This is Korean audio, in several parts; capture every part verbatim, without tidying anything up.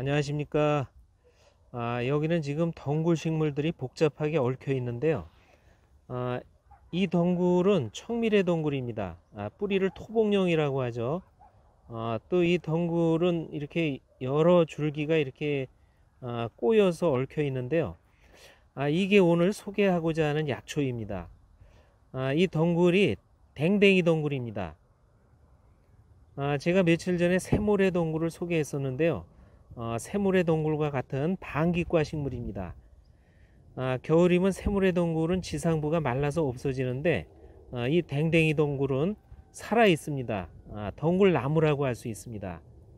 안녕하십니까. 아, 여기는 지금 덩굴 식물들이 복잡하게 얽혀 있는데요. 아, 이 덩굴은 청미래 덩굴입니다. 아, 뿌리를 토봉령이라고 하죠. 아, 또 이 덩굴은 이렇게 여러 줄기가 이렇게 아, 꼬여서 얽혀 있는데요. 아, 이게 오늘 소개하고자 하는 약초입니다. 아, 이 덩굴이 댕댕이 덩굴입니다. 아, 제가 며칠 전에 새모래 덩굴을 소개했었는데요. 어, 새모래 덩굴과 같은 방귀과 식물입니다. 아, 겨울이면 새모래 덩굴은 지상부가 말라서 없어지는데 아, 이 댕댕이 덩굴은 살아 있습니다. 아, 덩굴 나무라고 할 수 있습니다.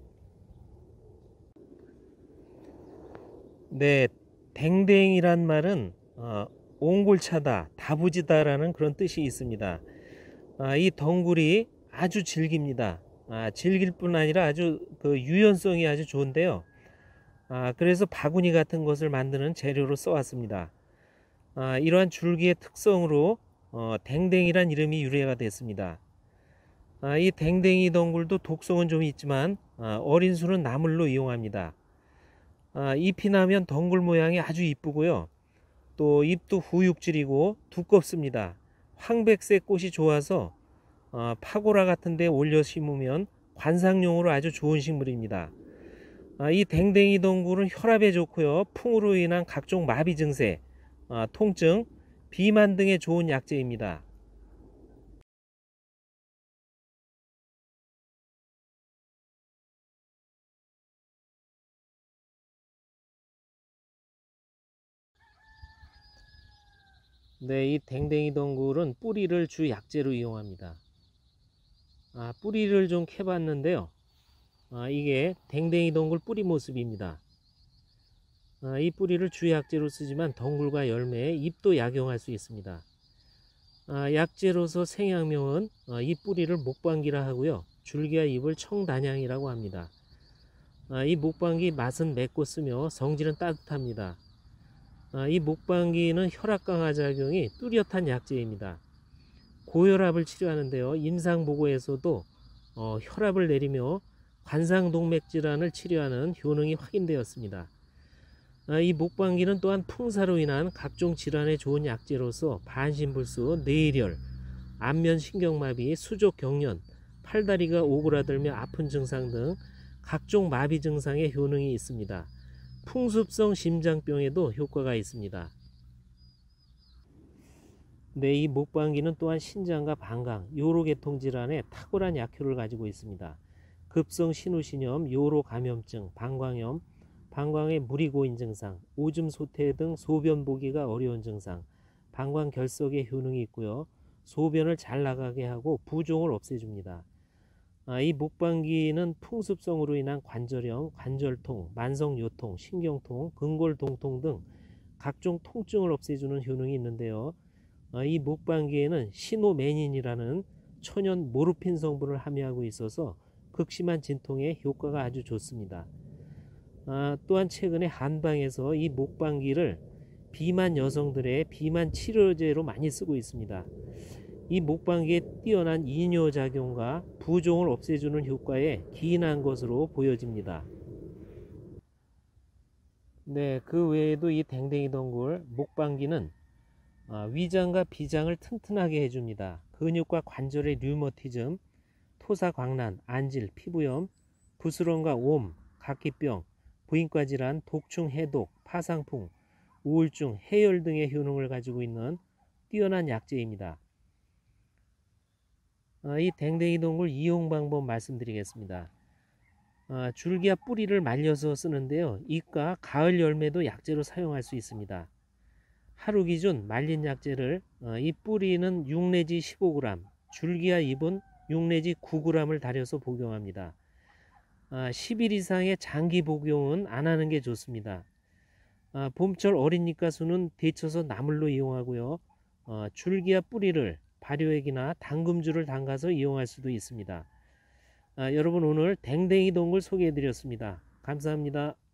네, 댕댕이란 말은 어, 옹골차다, 다부지다라는 그런 뜻이 있습니다. 아, 이 덩굴이 아주 질깁니다. 아, 질길 뿐 아니라 아주 그 유연성이 아주 좋은데요. 아, 그래서 바구니 같은 것을 만드는 재료로 써왔습니다. 아, 이러한 줄기의 특성으로 어, 댕댕이란 이름이 유래가 됐습니다. 아, 이 댕댕이 덩굴도 독성은 좀 있지만 아, 어린 수는 나물로 이용합니다. 아, 잎이 나면 덩굴 모양이 아주 이쁘고요. 또 잎도 후육질이고 두껍습니다. 황백색 꽃이 좋아서 어, 파고라 같은 데 올려 심으면 관상용으로 아주 좋은 식물입니다. 아, 이 댕댕이 덩굴은 혈압에 좋고요. 풍으로 인한 각종 마비 증세, 아, 통증, 비만 등에 좋은 약재입니다. 네, 이 댕댕이 덩굴은 뿌리를 주 약재로 이용합니다. 아, 뿌리를 좀 캐봤는데요. 아, 이게 댕댕이 덩굴 뿌리 모습입니다. 아, 이 뿌리를 주 약재로 쓰지만 덩굴과 열매, 잎도 약용할 수 있습니다. 아, 약재로서 생약명은 아, 이 뿌리를 목방귀라 하고요. 줄기와 잎을 청단향이라고 합니다. 아, 이 목방귀 맛은 맵고 쓰며 성질은 따뜻합니다. 아, 이 목방귀는 혈압 강화 작용이 뚜렷한 약재입니다. 고혈압을 치료하는데요. 임상보고에서도 어, 혈압을 내리며 관상동맥 질환을 치료하는 효능이 확인되었습니다. 아, 이 목방귀는 또한 풍사로 인한 각종 질환에 좋은 약재로서 반신불수, 뇌일혈, 안면신경마비, 수족경련, 팔다리가 오그라들며 아픈 증상 등 각종 마비 증상에 효능이 있습니다. 풍습성 심장병에도 효과가 있습니다. 네, 이 목방귀는 또한 신장과 방광, 요로계통 질환에 탁월한 약효를 가지고 있습니다. 급성 신우신염, 요로 감염증, 방광염, 방광의 물이 고인 증상, 오줌 소태 등 소변 보기가 어려운 증상, 방광 결석에 효능이 있고요. 소변을 잘 나가게 하고 부종을 없애줍니다. 아, 이 목방귀는 풍습성으로 인한 관절염, 관절통, 만성요통, 신경통, 근골동통 등 각종 통증을 없애주는 효능이 있는데요. 아, 이 목방귀에는 시노메닌이라는 천연 모르핀 성분을 함유하고 있어서 극심한 진통에 효과가 아주 좋습니다. 아, 또한 최근에 한방에서 이 목방귀를 비만 여성들의 비만 치료제로 많이 쓰고 있습니다. 이 목방귀의 뛰어난 이뇨작용과 부종을 없애주는 효과에 기인한 것으로 보여집니다. 네, 그 외에도 이 댕댕이 덩굴 목방귀는 위장과 비장을 튼튼하게 해줍니다. 근육과 관절의 류머티즘, 토사광난, 안질, 피부염, 부스럼과 옴, 각기병, 부인과 질환, 독충, 해독, 파상풍, 우울증, 해열 등의 효능을 가지고 있는 뛰어난 약재입니다. 이 댕댕이 덩굴 이용 방법 말씀드리겠습니다. 줄기와 뿌리를 말려서 쓰는데요. 잎과 가을 열매도 약재로 사용할 수 있습니다. 하루 기준 말린 약재를 이 뿌리는 육 내지 십오 그램, 줄기와 잎은 육 내지 구 그램을 달여서 복용합니다. 십 일 이상의 장기 복용은 안 하는 게 좋습니다. 봄철 어린 잎가수는 데쳐서 나물로 이용하고요. 줄기와 뿌리를 발효액이나 당금주를 담가서 이용할 수도 있습니다. 여러분, 오늘 댕댕이 덩굴 소개해 드렸습니다. 감사합니다.